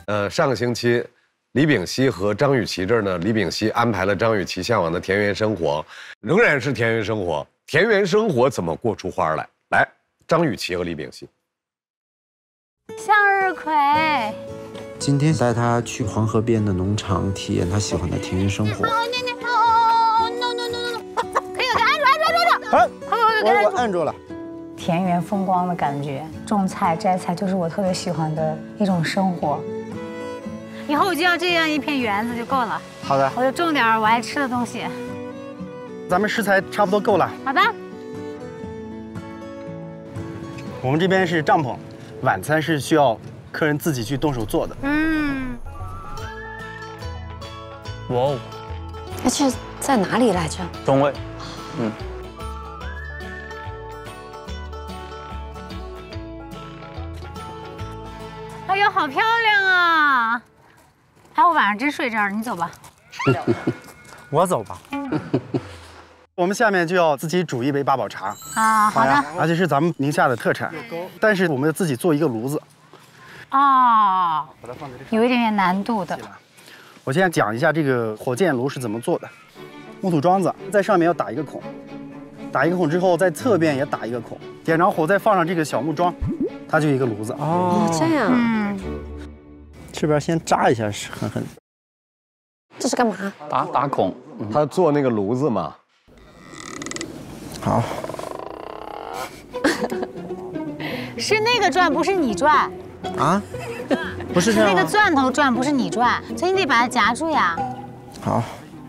上个星期，李秉锡和张雨绮这儿呢，李秉锡安排了张雨绮向往的田园生活，仍然是田园生活。田园生活怎么过出花来？来，张雨绮和李秉锡。 向日葵。 今天带他去黄河边的农场，体验他喜欢的田园生活。 no， 可以给按住。 我按住了。 田园风光的感觉，种菜摘菜就是我特别喜欢的一种生活。以后我就要这样一片园子就够了。 好的， 我就种点我爱吃的东西。 咱们食材差不多够了。 好的。 我们这边是帐篷，晚餐是需要客人自己去动手做的。 哇哦， 而且在哪里来着？ 中卫。 哎呦，好漂亮啊！哎，我晚上真睡这儿，你走吧。 我走吧。我们下面就要自己煮一杯八宝茶啊，好的。 而且是咱们宁夏的特产，但是我们要自己做一个炉子。 哦，有一点点难度的。 我现在讲一下这个火箭炉是怎么做的。木土桩子在上面要打一个孔，打一个孔之后，在侧边也打一个孔，点着火再放上这个小木桩，它就一个炉子。 哦，这样。 这边先扎一下，狠狠。 这是干嘛？ 打孔。 他做那个炉子嘛。 好。 是那个转，不是你转。 啊？不是这样。 那个钻头转，不是你转，所以你得把它夹住呀。 好。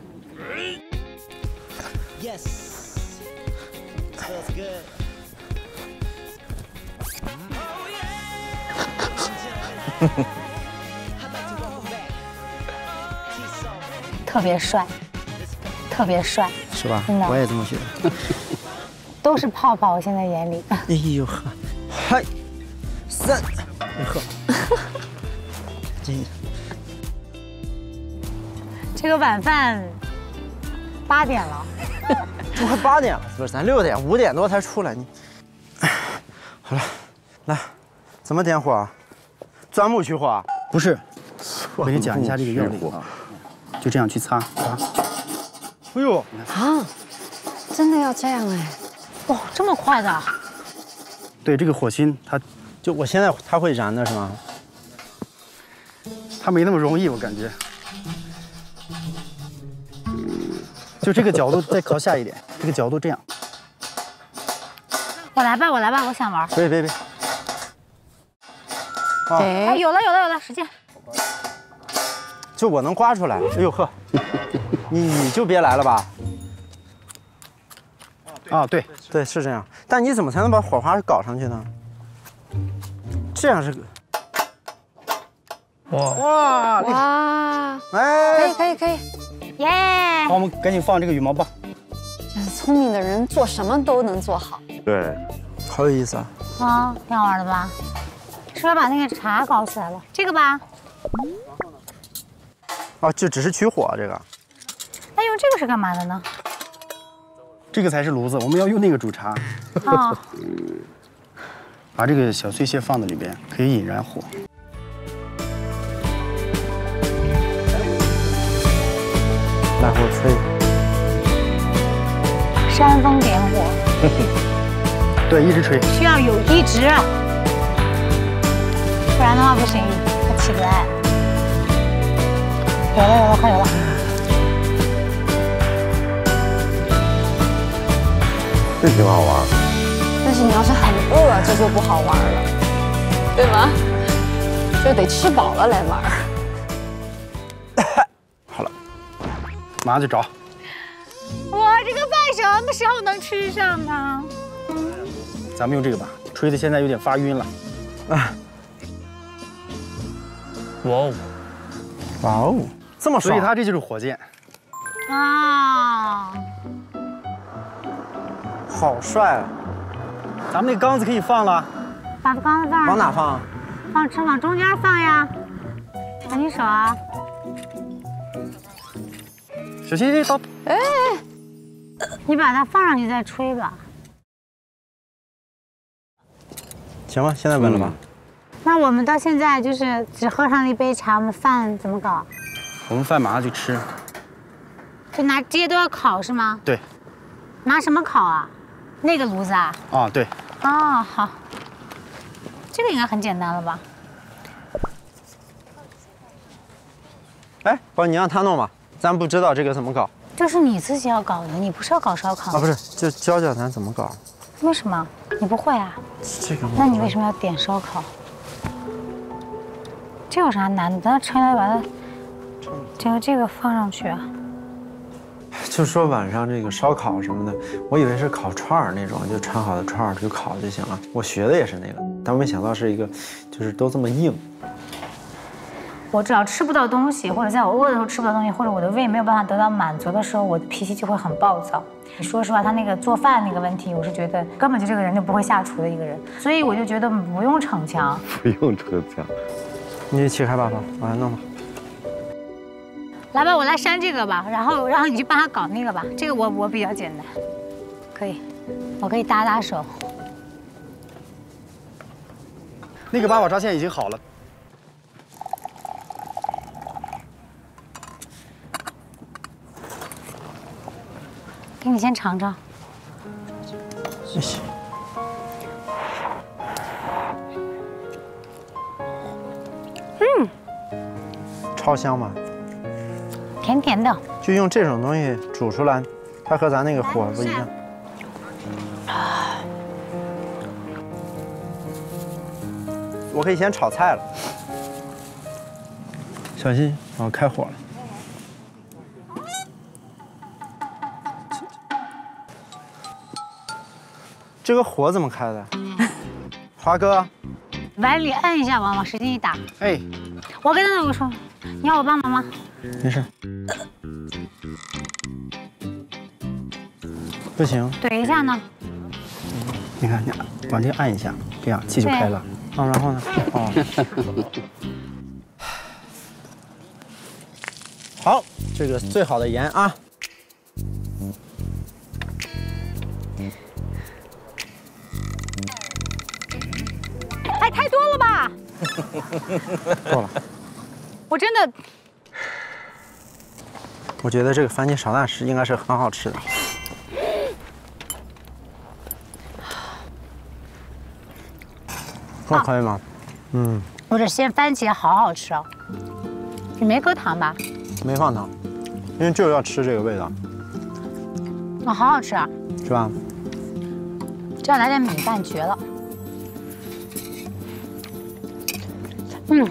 特别帅，特别帅， 是吧？ 真的， 我也这么觉得。 都是泡泡，我现在眼里。 哎呦呵，嗨，3，呵， 这个晚饭8点了， 这快8点了，不是咱6点5点多才出来。你，好了，来，怎么点火啊？钻木取火啊？ 不是，我给你讲一下这个要领啊，就这样去擦。哎呦， 啊，真的要这样哎？ 哇，这么快的？ 对，这个火星就我现在它会燃的是吗？ 它没那么容易，我感觉。就这个角度再靠下一点，这个角度这样。 我来吧，我想玩。 别。 哎，有了，使劲。 就我能刮出来。哎呦呵，你就别来了吧。 啊，对， 是这样。但你怎么才能把火花搞上去呢？这样是。 哇！ 哎， 可以。 耶！ 好，我们赶紧放这个羽毛棒。 就是聪明的人做什么都能做好。 对， 好有意思啊！ 啊，挺好玩的吧？是不是把那个茶搞起来了？这个吧。 哦，就只是取火这个。 那用这个是干嘛的呢？ 这个才是炉子，我们要用那个煮茶。 啊。 把这个小碎屑放在里边，可以引燃火。 来火吹。 煽风点火。 对，一直吹。 需要有一直，不然的话不行，它起不来。有了，快有了。 这挺好玩。 但是你要是很饿，这就不好玩了，对吗？就得吃饱了来玩。 好了，马上就着。 哇，这个饭什么时候能吃上呢？ 咱们用这个吧，吹的现在有点发晕了。啊！ 哇哦，这么爽！ 所以它这就是火箭。 啊！ 好帅啊！ 咱们那缸子可以放了。 把缸子放上。 往哪放？ 往中间放呀。赶紧手啊！ 小心刀！ 哎， 你把它放上去再吹吧。 行吧，现在稳了吧？ 那我们到现在就是只喝上了一杯茶，我们饭怎么搞？ 我们饭马上就吃。 就拿这些都要烤是吗？ 对。 拿什么烤啊？那个炉子啊？ 啊，对。 哦，好。这个应该很简单了吧？ 哎，不，你让他弄吧，咱不知道这个怎么搞。 这是你自己要搞的，你不是要搞烧烤啊？不是，就教教咱怎么搞。 为什么？你不会啊？ 这个。 那你为什么要点烧烤？这有啥难的？咱盛来把它这个放上去啊。 就说晚上这个烧烤什么的，我以为是烤串儿那种，就串好的串儿就烤就行了。我学的也是那个，但我没想到是一个，就是都这么硬。 我只要吃不到东西，或者在我饿的时候吃不到东西，或者我的胃没有办法得到满足的时候，我的脾气就会很暴躁。说实话，他那个做饭那个问题，我是觉得根本就这个人就不会下厨的一个人，所以我就觉得不用逞强。 不用逞强。 你切开吧，我来弄吧。 来吧，我来扇这个吧，然后你去帮他搞那个吧。这个我比较简单，可以，我可以搭搭手。 那个八宝扎线已经好了。 给你先尝尝。 谢谢。超香吧？ 甜甜的。 就用这种东西煮出来，它和咱那个火不一样。我可以先炒菜了。小心，我开火了。这个火怎么开的？华哥， 碗里摁一下，往使劲一打。 哎， 我跟他说，你要我帮忙吗？ 没事。不行。 怼一下呢？ 你看，往这按一下，这样气就开了。 哦，然后呢？哦。好，这个最好的盐啊。 哎，太多了吧？ 够了。 我真的， 我觉得这个番茄炒蛋是应该是很好吃的。这可以吗？嗯。 我这鲜番茄好好吃哦。你没搁糖吧？ 没放糖，因为就是要吃这个味道。 啊，好好吃啊！ 是吧？ 这样来点米饭绝了。嗯，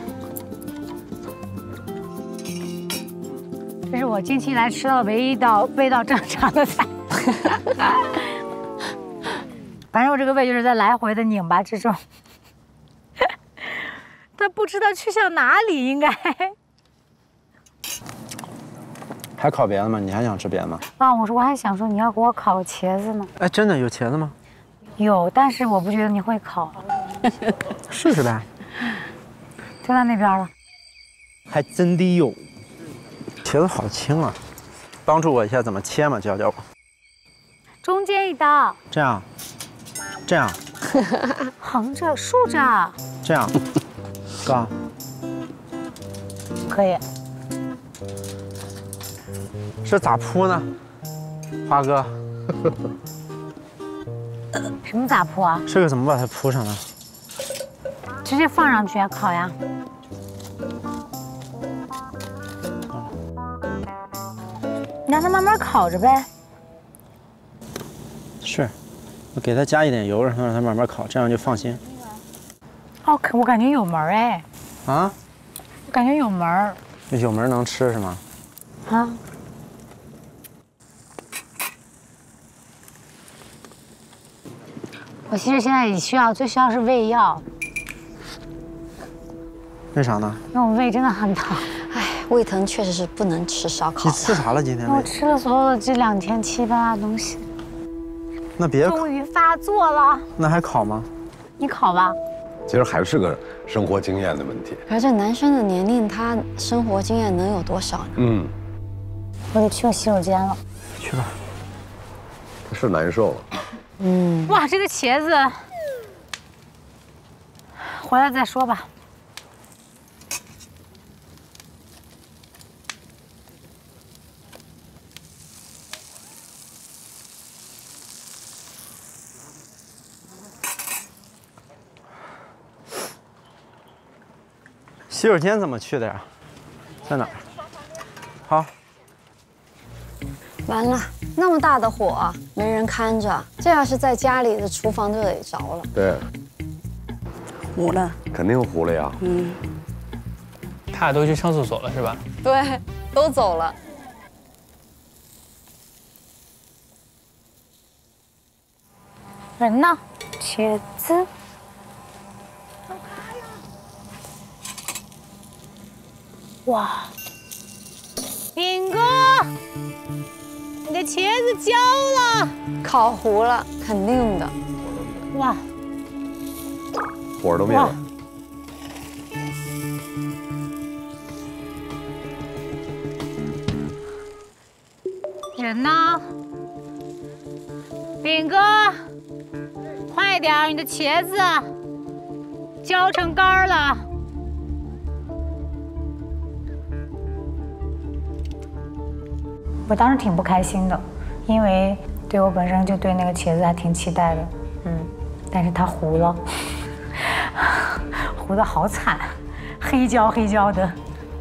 这是我近期来吃到的唯一一道味道正常的菜。反正我这个胃就是在来回的拧巴之中，但不知道去向哪里，应该。 还烤别的吗？你还想吃别的吗？ 啊，我还想说你要给我烤个茄子呢。 哎，真的有茄子吗？ 有，但是我不觉得你会烤。 试试呗。 就在那边了。 还真的有。茄子好轻啊！帮助我一下怎么切嘛，教教我。 中间一刀。 这样。这样。 横着、竖着。 这样。哥。 可以。 这咋铺呢？华哥。 什么咋铺啊？ 这个怎么把它铺上呢？ 直接放上去烤呀。你让它慢慢烤着呗。 是，我给它加一点油，然后让它慢慢烤，这样就放心。 哦，我感觉有门哎。 啊？ 我感觉有门。 有门能吃是吗？ 啊。我其实现在最需要是胃药。 为啥呢？ 因为我胃真的很疼。 哎，胃疼确实是不能吃烧烤。 你吃啥了今天？ 我吃了所有的这2天7、8样东西。 那别终于发作了。 那还烤吗？ 你烤吧。 其实还是个生活经验的问题。 而这男生的年龄，他生活经验能有多少呢？ 嗯。 我得去个洗手间了。 去吧。 是难受了。 哇，这个茄子，回来再说吧。 洗手间怎么去的呀？在哪儿？好。 完了，那么大的火，没人看着，这要是在家里的厨房就得着了。 对， 糊了。 肯定糊了呀。 他俩都去上厕所了是吧？ 对，都走了。 人呢？茄子。哇，炳哥，你的茄子焦了， 烤糊了，肯定的。 哇， 火都灭了。 人呢？炳哥，快点儿，你的茄子焦成干了。我当时挺不开心的，因为对我本身就对那个茄子还挺期待的，但是它糊了，糊得好惨，黑焦黑焦的。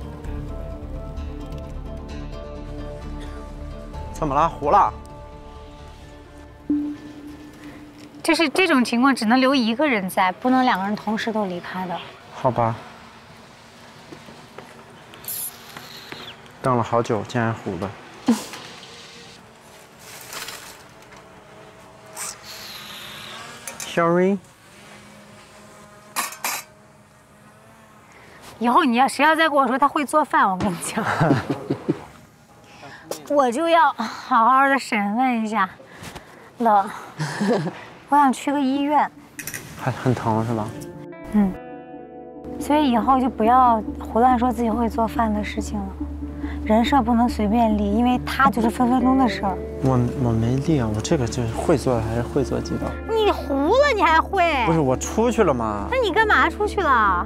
怎么了？糊了？ 就是这种情况只能留一个人在，不能两个人同时都离开的。 好吧。等了好久，竟然糊了。Sorry。 以后谁要再跟我说他会做饭，我跟你讲，我就要好好的审问一下了。我想去个医院。 还很疼是吧？ 所以以后就不要胡乱说自己会做饭的事情了，人设不能随便立，因为他就是分分钟的事儿。 我没立啊，我这个就是会做还是会做几道。 你糊了，你还会？ 不是我出去了吗？ 那你干嘛出去了？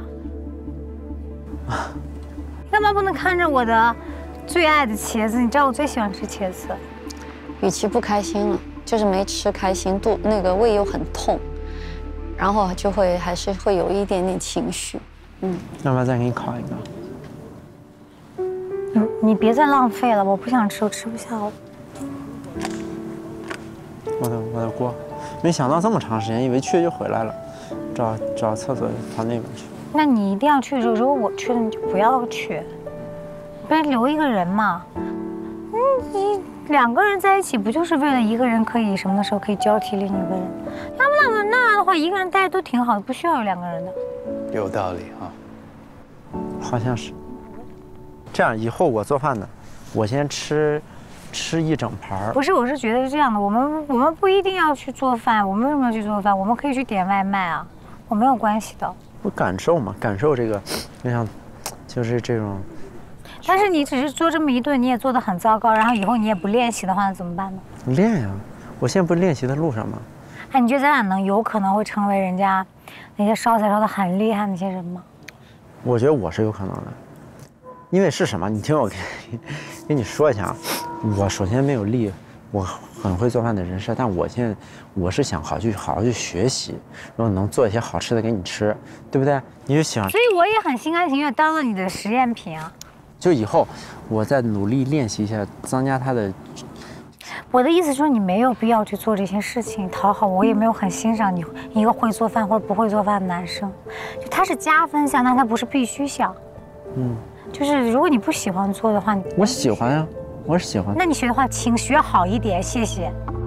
干嘛不能看着我的最爱的茄子？你知道我最喜欢吃茄子。 与其不开心了，就是没吃开心，那个胃又很痛，然后就会还是会有一点点情绪。 要不要再给你烤一个？ 你别再浪费了，我不想吃，我吃不下了。 我的锅，没想到这么长时间，以为去就回来了，找厕所跑那边去。 那你一定要去，如果我去了，你就不要去，不然留一个人嘛。你两个人在一起，不就是为了一个人可以什么的时候可以交替另一个人？要不那样的话，一个人待着都挺好的，不需要有两个人的。 有道理啊。 好像是。这样以后我做饭呢，我先吃一整盘。 不是，我是觉得是这样的，我们不一定要去做饭，我们为什么要去做饭？我们可以去点外卖啊，我没有关系的。 我感受嘛，感受这个，就像，就是这种。 但是你只是做这么一顿，你也做得很糟糕，然后以后你也不练习的话，那怎么办呢？ 练呀，我现在不是练习的路上吗？ 哎，你觉得咱俩有可能会成为人家那些烧菜烧得很厉害那些人吗？ 我觉得我是有可能的，因为是什么？你听我跟你说一下啊，我首先没有立我很会做饭的人设，但我现在我是想好好去学习，然后能做一些好吃的给你吃，对不对？你就想， 所以我也很心甘情愿当了你的实验品啊。 就以后我再努力练习一下，增加他的。 我的意思说，你没有必要去做这些事情讨好我，也没有很欣赏你一个会做饭或者不会做饭的男生，就他是加分项，但他不是必须项。就是如果你不喜欢做的话， 我喜欢呀，我是喜欢。 那你学的话，请学好一点，谢谢。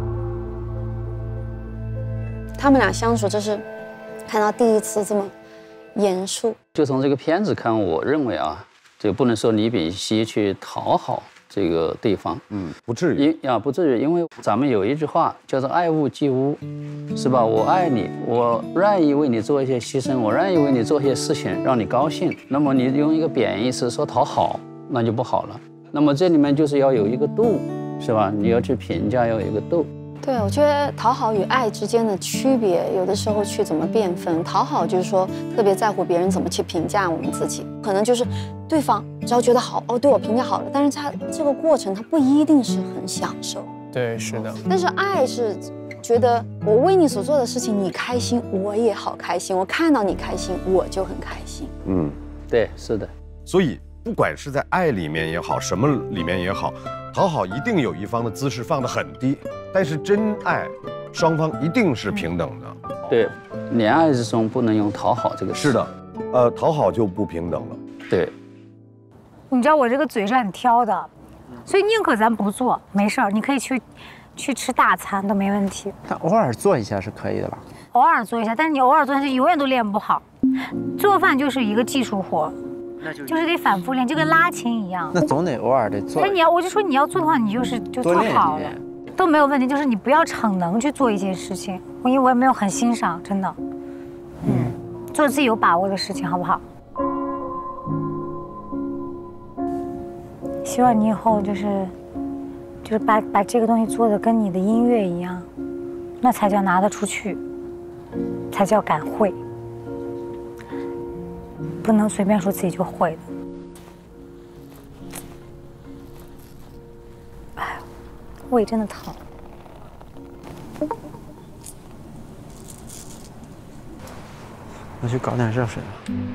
他们俩相处，这是看到第一次这么严肃。 就从这个片子看，我认为啊，这个不能说李炳熙去讨好这个对方， 不至于， 不至于，因为咱们有一句话叫做爱屋及乌，是吧？我爱你，我愿意为你做一些牺牲，我愿意为你做一些事情，让你高兴。那么你用一个贬义词说讨好，那就不好了。那么这里面就是要有一个度，是吧？你要去评价，要有一个度。 对，我觉得讨好与爱之间的区别，有的时候去怎么辨分。讨好就是说特别在乎别人怎么去评价我们自己，可能就是对方只要觉得好，对我评价好了，但是他这个过程他不一定是很享受。 对，是的。 但是爱是觉得我为你所做的事情你开心，我也好开心，我看到你开心我就很开心。 对，是的。 所以不管是在爱里面也好，什么里面也好，讨好一定有一方的姿势放得很低，但是真爱，双方一定是平等的。 对，恋爱之中不能用讨好这个词。 是的，讨好就不平等了。 对。 你知道我这个嘴是很挑的，所以宁可咱不做，没事儿，你可以去吃大餐都没问题。 但偶尔做一下是可以的吧？ 偶尔做一下，但是你偶尔做一下就永远都练不好。做饭就是一个技术活，就是得反复练，就跟拉琴一样。 那总得偶尔得做。 那我就说你要做的话，你就做好了，都没有问题。就是你不要逞能去做一些事情，因为我也没有很欣赏，真的。做自己有把握的事情，好不好？希望你以后就是把这个东西做的跟你的音乐一样，那才叫拿得出去，才叫敢会，不能随便说自己就会的。哎，胃真的疼。 我去搞点热水吧。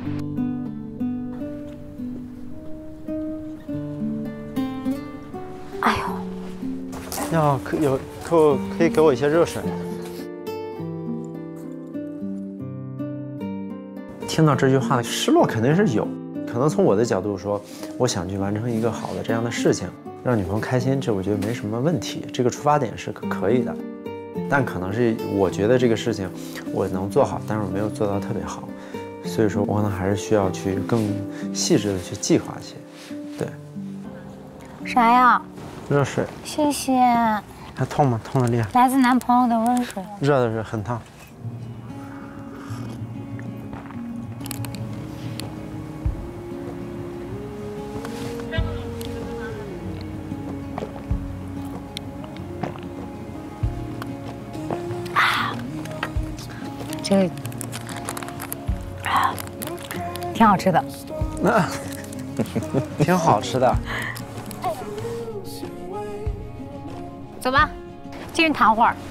哎呦， 可以给我一些热水。听到这句话，失落肯定是有，可能从我的角度说，我想去完成一个好的这样的事情，让女朋友开心，这我觉得没什么问题，这个出发点是可以的。但可能是我觉得这个事情我能做好，但是我没有做到特别好，所以说我可能还是需要去更细致的去计划一些。对。 啥呀？ 热水。 谢谢。 还痛吗？痛的厉害。 来自男朋友的温水。 热的是很烫。 这个挺好吃的。 挺好吃的。 走吧，进去躺会儿。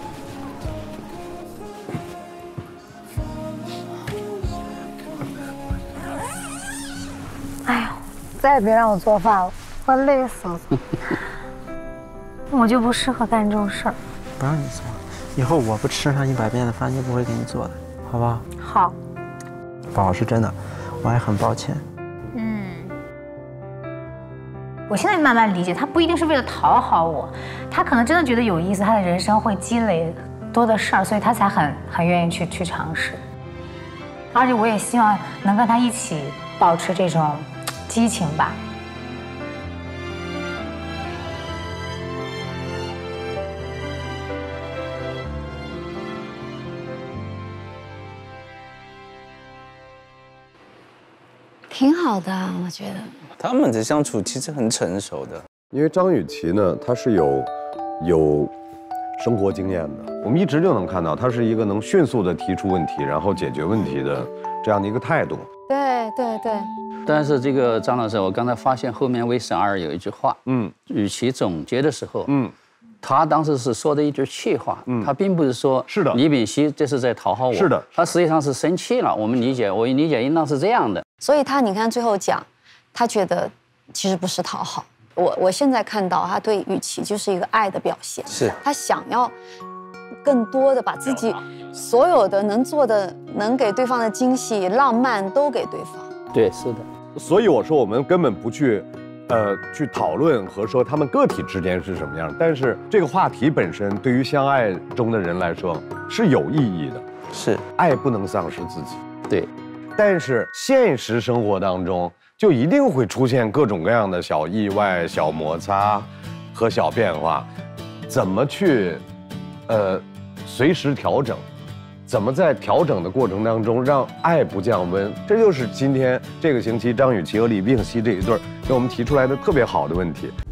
哎呦，再也别让我做饭了，我累死了。我就不适合干这种事儿。 不让你做，以后我不吃上100遍的饭就不会给你做的，好不好？ 好。 宝是真的，我还很抱歉。 我现在慢慢理解，他不一定是为了讨好我，他可能真的觉得有意思，他的人生会积累多的事儿，所以他才很愿意去尝试。而且我也希望能跟他一起保持这种激情吧。 挺好的，我觉得。 他们的相处其实很成熟的， 因为张雨绮呢，她是有生活经验的，我们一直就能看到她是一个能迅速的提出问题，然后解决问题的这样的一个态度。 对对对。 但是这个张老师，我刚才发现后面魏神儿有一句话，与其总结的时候，他当时是说的一句气话，他并不是说是的， 李秉锡这是在讨好我， 是的， 他实际上是生气了。我理解应当是这样的。 所以他你看最后讲，他觉得其实不是讨好。我现在看到他对雨琦就是一个爱的表现， 是他想要更多的把自己所有的能做的、能给对方的惊喜、浪漫都给对方。 对，是的。 所以我说我们根本不去讨论和说他们个体之间是什么样，但是这个话题本身对于相爱中的人来说是有意义的。 是， 爱不能丧失自己。 对， 但是现实生活当中就一定会出现各种各样的小意外、小摩擦和小变化，怎么去随时调整？怎么在调整的过程当中让爱不降温？这就是今天这个星期张雨绮和李秉锡这一对给我们提出来的特别好的问题。